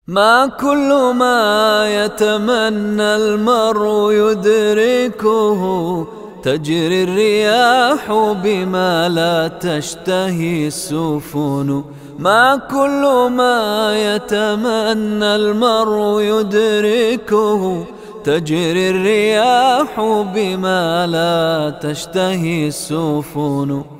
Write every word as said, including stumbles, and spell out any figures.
ما كل ما يتمنى المرء يدركه، تجري الرياح بما لا تشتهي السفن. ما كل ما يتمنى المرء يدركه، تجري الرياح بما لا تشتهي السفن.